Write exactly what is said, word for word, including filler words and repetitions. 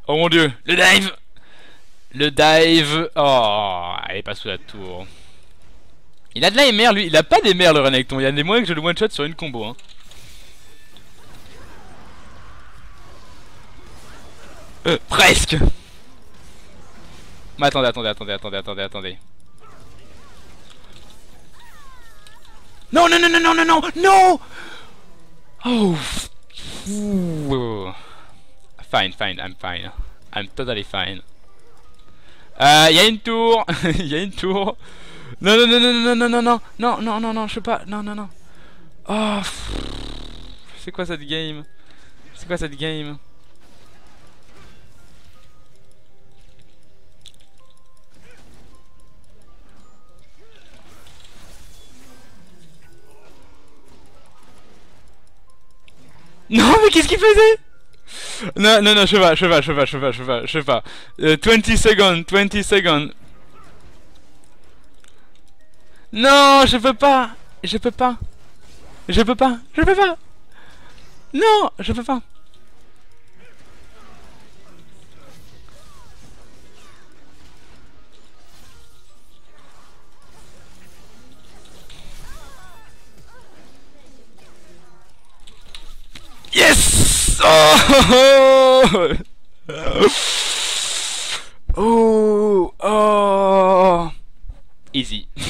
Oh mon dieu, le dive. Le dive. Oh, elle est pas sous la tour. Il a de la M R lui, il a pas des mers le Renekton. Il y a des moyens que je le one shot sur une combo hein. Euh, presque. Mais attendez, attendez, attendez, attendez, attendez, attendez. Non, non, non, non, non, non, non, non. Oh. Ouh. Fine, fine, I'm fine. I'm totally fine. Euh, y a une tour. Y a une tour. Non, non, non, non, non, non, non, non, non, non, non, non, je peux pas. Non, non, non. Oh. C'est quoi cette game? C'est quoi cette game? Non, mais qu'est-ce qu'il faisait? Non, non, non, je sais pas, je sais pas, je sais pas, je sais pas, je sais pas, je sais pas. Euh, twenty seconds, twenty seconds. Non, je peux pas, je peux pas, je peux pas, je peux pas. Non, je peux pas. Yes! Oh! Oh! Oh! Easy.